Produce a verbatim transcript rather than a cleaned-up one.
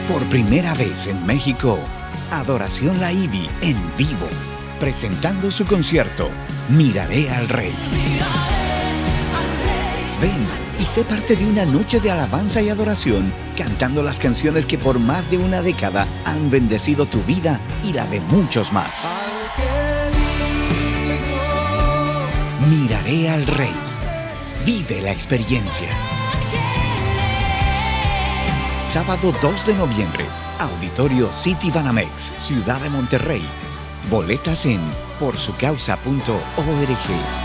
Por primera vez en México, Adoración La Ibi en vivo, presentando su concierto Miraré al Rey. Ven y sé parte de una noche de alabanza y adoración, cantando las canciones que por más de una década han bendecido tu vida y la de muchos más. Miraré al Rey. Vive la experiencia. Sábado dos de noviembre, Auditorio City Banamex, Ciudad de Monterrey. Boletas en por su causa punto org.